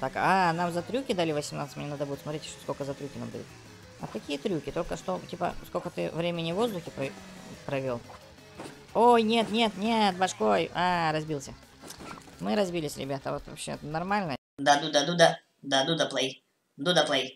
Так, нам за трюки дали 18 минут, надо будет смотреть, сколько за трюки нам дают. А какие трюки? Только что, типа, сколько ты времени в воздухе провел? Ой, нет, нет, нет, башкой. Разбился. Мы разбились, ребята, вот вообще нормально. Да, Дуда плей. Дуда плей.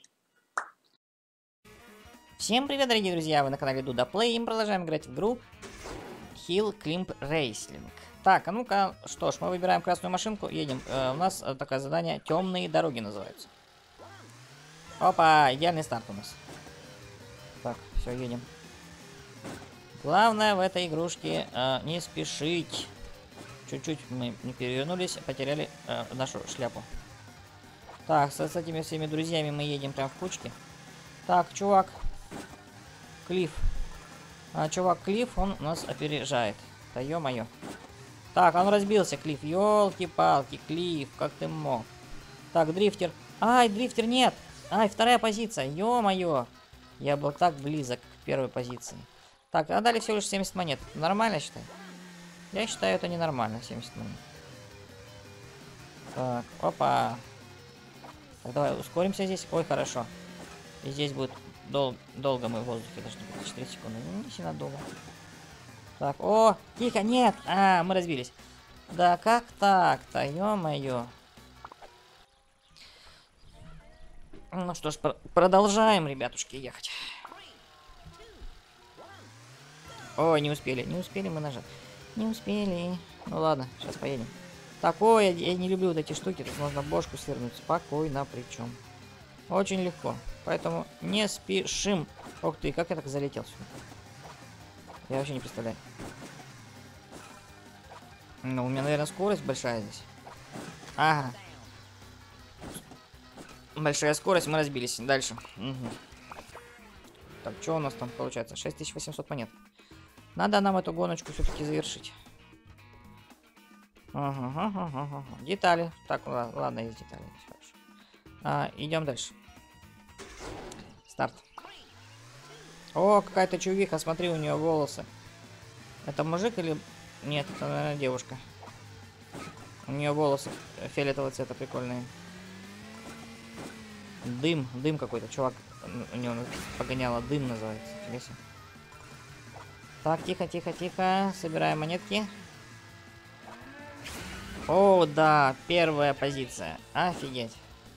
Всем привет, дорогие друзья, вы на канале Дуда Плей, и мы продолжаем играть в игру Hill Climb Racing. Так, а ну-ка, что ж, мы выбираем красную машинку, едем. У нас такое задание «Темные дороги» называется. Опа, идеальный старт у нас. Так, все, едем. Главное в этой игрушке не спешить. Чуть-чуть мы не перевернулись, потеряли нашу шляпу. Так, с этими всеми друзьями мы едем прям в кучке. Так, чувак. Клифф. Чувак Клифф, он нас опережает. Да ё-моё. Так, он разбился, Клифф. Ёлки-палки, Клифф, как ты мог? Так, дрифтер. Ай, дрифтер нет. Ай, вторая позиция. Ё-моё. Я был так близок к первой позиции. Так, а дали всего лишь 70 монет. Нормально, считай? Я считаю, это ненормально, 70 монет. Так, опа. Так, давай ускоримся здесь. Ой, хорошо. И здесь будет долго мы в воздухе должны быть. 4 секунды. Не сильно долго. Так, о, тихо, нет. Мы разбились. Да как так-то, ё-моё. Ну что ж, продолжаем, ребятушки, ехать. Ой, не успели мы нажать. Не успели. Ну ладно, сейчас поедем. Так, ой, я не люблю вот эти штуки. Тут можно бошку свернуть спокойно, причем. Очень легко. Поэтому не спешим. Ох ты, как я так залетел сюда? Я вообще не представляю. Ну, у меня, наверное, скорость большая здесь. Ага. Большая скорость, мы разбились. Дальше. Угу. Так, что у нас там получается? 6800 монет. Надо нам эту гоночку все-таки завершить. Ага. Детали. Так, ладно, есть детали. Хорошо. Идем дальше. Старт. О, какая-то чувиха, смотри, у нее волосы. Это мужик или... Нет, это, наверное, девушка. У нее волосы фиолетового цвета прикольные. Дым какой-то. Чувак, у него погоняло, дым называется. Интересно. Так, тихо. Собираем монетки. О, да, первая позиция. Офигеть.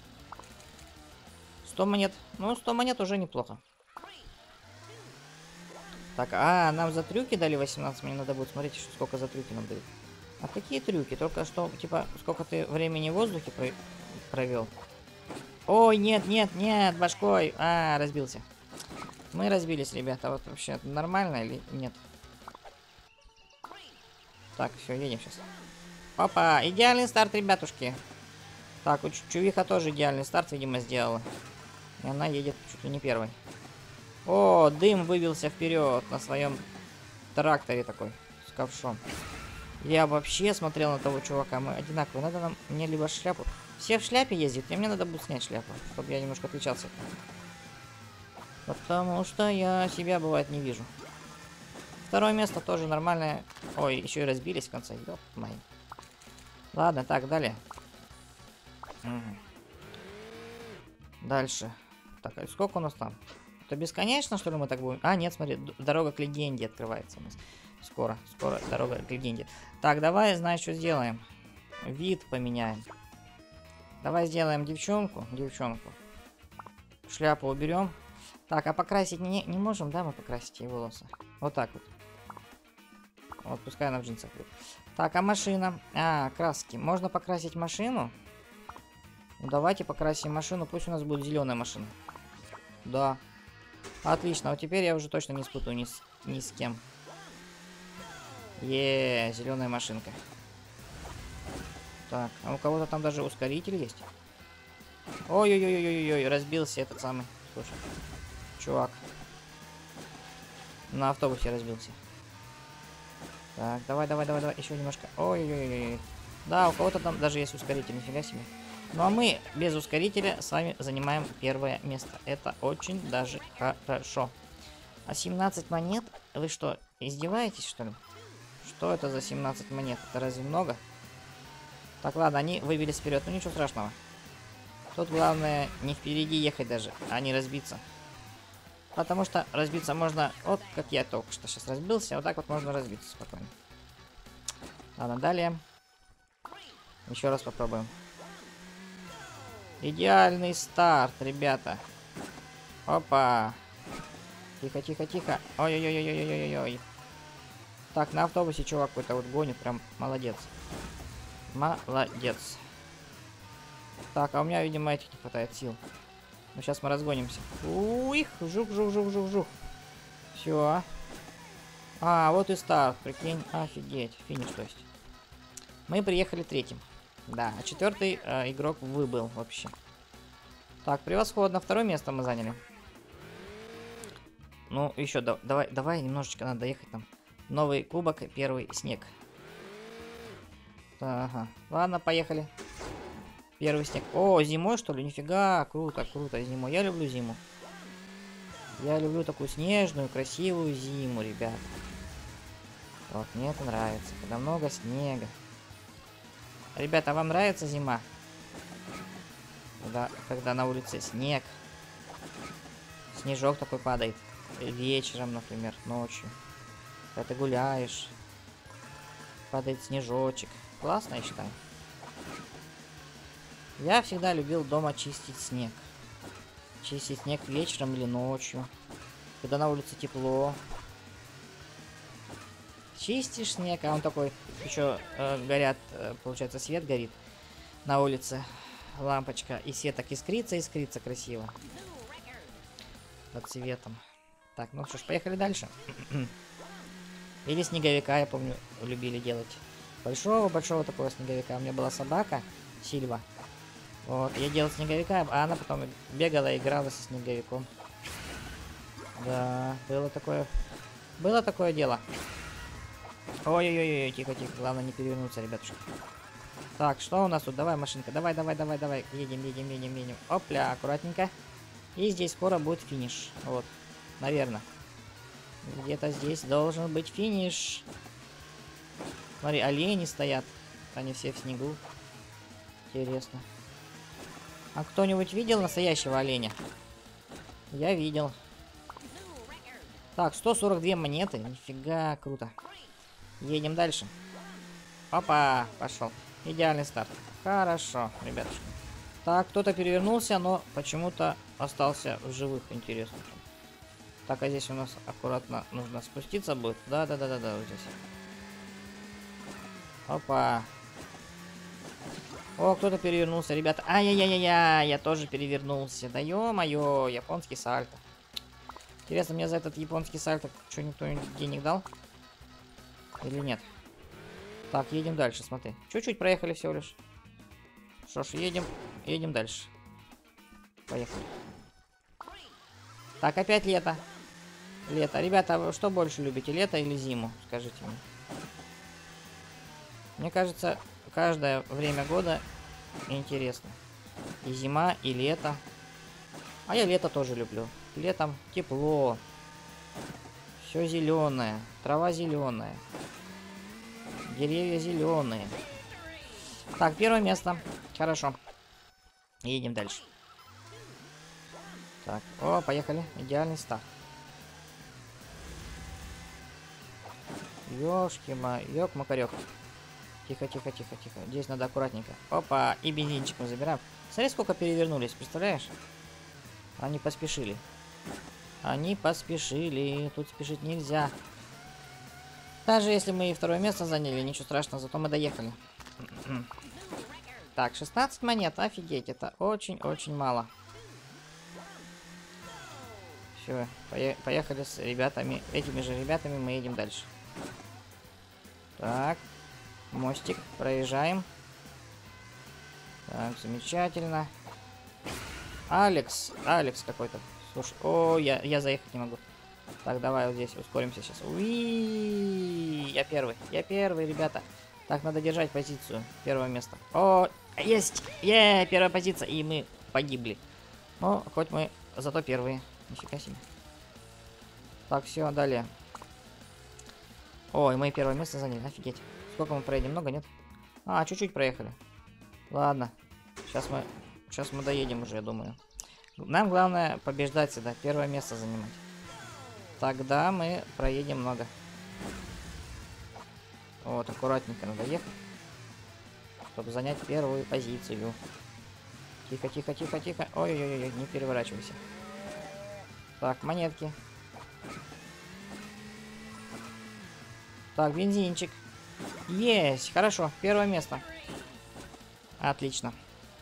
100 монет. Ну, 100 монет уже неплохо. Так, нам за трюки дали 18 минут. Надо будет смотреть, сколько за трюки нам дают. А какие трюки? Только что, типа, сколько ты времени в воздухе провел? Ой, нет, башкой. Разбился. Мы разбились, ребята. Вот вообще нормально или нет? Так, все, едем сейчас. Опа, идеальный старт, ребятушки. Так, у Чувиха тоже идеальный старт, видимо, сделала. И она едет чуть ли не первой. О, дым выбился вперед на своем тракторе такой, с ковшом. Я вообще смотрел на того чувака, мы одинаковые. Надо мне либо шляпу. Все в шляпе ездят, и мне надо будет снять шляпу, чтобы я немножко отличался. Потому что я себя, бывает, не вижу. Второе место тоже нормальное. Ой, еще и разбились в конце. Ёп мои. Ладно, так, далее. Угу. Дальше. Так, а сколько у нас там? Это бесконечно, что ли, мы так будем? Нет, смотри, дорога к легенде открывается у нас. Скоро дорога к легенде. Так, давай, знаешь, что сделаем? Вид поменяем. Давай сделаем девчонку. Шляпу уберем. Так, а покрасить не можем, да, мы покрасить ей волосы? Вот так вот. Вот, пускай она в джинсах будет. Так, а машина? Краски. Можно покрасить машину? Ну, давайте покрасим машину. Пусть у нас будет зеленая машина. Да. Отлично. Вот теперь я уже точно не спутаю ни с кем. Зеленая машинка. Так, а у кого-то там даже ускоритель есть. Ой-ой-ой-ой-ой, разбился этот самый. Слушай, чувак. На автобусе разбился. Так, давай, еще немножко. Ой-ой-ой. Да, у кого-то там даже есть ускоритель, нифига себе. Ну а мы без ускорителя с вами занимаем первое место. Это очень даже хорошо. А 17 монет? Вы что, издеваетесь, что ли? Что это за 17 монет? Это разве много? Так, ладно, они выбились вперед. Ну ничего страшного. Тут главное не впереди ехать даже, а не разбиться. Потому что разбиться можно, вот как я только что сейчас разбился, вот так вот можно разбиться спокойно. Ладно, далее. Еще раз попробуем. Идеальный старт, ребята. Опа. Тихо, тихо, тихо. Ой-ой-ой-ой-ой-ой-ой. Так, на автобусе чувак какой-то вот гонит, прям молодец. Молодец. Так, а у меня, видимо, этих не хватает сил. Ну, сейчас мы разгонимся. Уих, жух. Все. А, вот и старт, прикинь. Офигеть, финиш, то есть. Мы приехали третьим. Да, а четвертый игрок выбыл вообще. Так, превосходно. Второе место мы заняли. Ну, еще давай немножечко надо доехать там. Новый кубок, первый снег. Ага. Ладно, поехали. Первый снег. О, зимой, что ли? Нифига, круто, круто, зимой. Я люблю зиму. Я люблю такую снежную, красивую зиму, ребят. Вот, мне это нравится, когда много снега. Ребята, вам нравится зима? Когда на улице снег. Снежок такой падает. Вечером, например, ночью. Когда ты гуляешь. Падает снежочек. Классно, я считаю. Я всегда любил дома чистить снег. Чистить снег вечером или ночью. Когда на улице тепло. Чистишь снег, а он такой... Еще горят, получается, свет горит на улице. Лампочка. И свет так искрится красиво. Под цветом. Так, ну что ж, поехали дальше. Или снеговика, я помню, любили делать. Большого-большого такого снеговика. У меня была собака, Сильва. Вот, я делал снеговика, а она потом бегала и играла со снеговиком. Да, было такое дело. Ой-ой-ой, тихо-тихо, главное не перевернуться, ребятушки. Так, что у нас тут? Давай, машинка, давай. Едем. Опля, аккуратненько. И здесь скоро будет финиш. Вот, наверное. Где-то здесь должен быть финиш. Смотри, олени стоят. Они все в снегу. Интересно. А кто-нибудь видел настоящего оленя? Я видел. Так, 142 монеты. Нифига, круто. Едем дальше. Опа, пошел. Идеальный старт. Хорошо, ребятушки. Так, кто-то перевернулся, но почему-то остался в живых. Интересно. Так, а здесь у нас аккуратно нужно спуститься будет. Да, вот здесь. Опа. О, кто-то перевернулся, ребята. Ай-яй-яй-яй, я тоже перевернулся. Да ё-моё, японский сальто. Интересно, мне за этот японский сальто что, никто денег дал? Или нет? Так, едем дальше, смотри. Чуть-чуть проехали всего лишь. Что ж, едем дальше. Поехали. Так, опять лето. Лето. Ребята, вы что больше любите, лето или зиму? Скажите мне. Мне кажется, каждое время года интересно. И зима, и лето. А я лето тоже люблю. Летом тепло. Все зеленое. Трава зеленая. Деревья зеленые. Так, первое место. Хорошо. Едем дальше. Так, о, поехали. Идеальный старт. Ёшки-ма, ёк-макарёк. Тихо. Здесь надо аккуратненько. Опа, и бензинчик мы забираем. Смотри, сколько перевернулись, представляешь? Они поспешили. Тут спешить нельзя. Даже если мы и второе место заняли, ничего страшного, зато мы доехали. Так, 16 монет, офигеть, это очень-очень мало. Все, поехали с ребятами, этими же ребятами мы едем дальше. Так, мостик, проезжаем. Так, замечательно. Алекс какой-то. Слушай, о, я заехать не могу. Так, давай вот здесь ускоримся сейчас. Уи, я первый, ребята. Так, надо держать позицию. Первое место. О, есть! Первая позиция. И мы погибли. Ну, хоть мы зато первые. Нифига себе. Так, все, далее. Ой, мы первое место заняли. Офигеть. Сколько мы проедем? Много, нет? А, чуть-чуть проехали. Ладно. Сейчас мы Сейчас мы доедем уже, я думаю. Нам главное побеждать всегда, первое место занимать. Тогда мы проедем много. Вот, аккуратненько надо ехать, чтобы занять первую позицию. Тихо, тихо, тихо, тихо. Ой-ой-ой, не переворачивайся. Так, монетки. Так, бензинчик. Есть, хорошо, первое место. Отлично.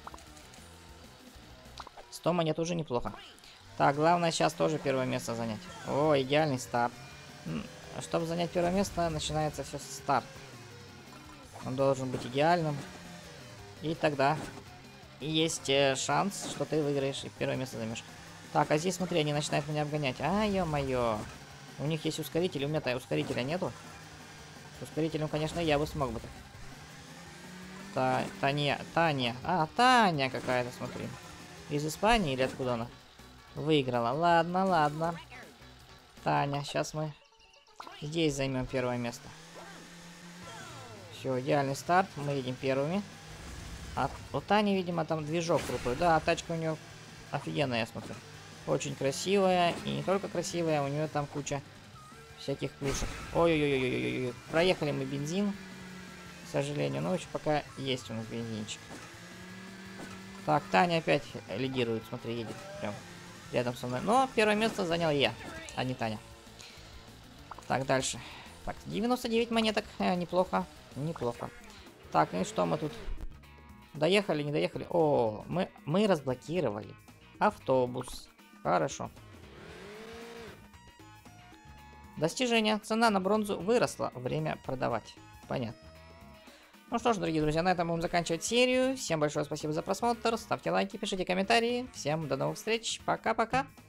100 монет уже неплохо. Так, главное сейчас тоже первое место занять. О, идеальный старт. Чтобы занять первое место, начинается все с старта. Он должен быть идеальным. И тогда есть шанс, что ты выиграешь и первое место займешь. Так, а здесь, смотри, они начинают меня обгонять. А, ё-моё. У них есть ускоритель, у меня-то ускорителя нету. С ускорителем, конечно, я бы смог бы. Таня. А, Таня какая-то, смотри. Из Испании или откуда она? Выиграла. Ладно, ладно. Таня, сейчас мы здесь займем первое место. Все, идеальный старт. Мы едем первыми. А у Тани, видимо, там движок крутой. Да, тачка у нее офигенная, я смотрю. Очень красивая. И не только красивая, у нее там куча всяких плюшек. Ой-ой-ой-ой-ой. Проехали мы бензин. К сожалению. Но еще пока есть у нас бензинчик. Так, Таня опять лидирует. Смотри, едет прям рядом со мной. Но первое место занял я, а не Таня. Так, дальше. Так, 99 монеток. Неплохо. Неплохо. Так, ну и что мы тут? Доехали, не доехали? О, мы разблокировали автобус. Хорошо. Достижение. Цена на бронзу выросла. Время продавать. Понятно. Ну что ж, дорогие друзья, на этом будем заканчивать серию. Всем большое спасибо за просмотр. Ставьте лайки, пишите комментарии. Всем до новых встреч. Пока-пока.